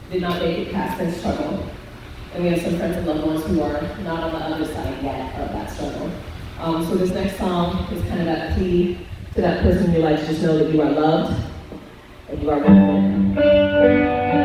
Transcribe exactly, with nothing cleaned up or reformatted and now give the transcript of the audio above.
did not make it past their struggle. And we have some friends and loved ones who are not on the other side yet of that struggle. Um, so this next song is kind of that plea to that person in your life to just know that you are loved and you are worth it.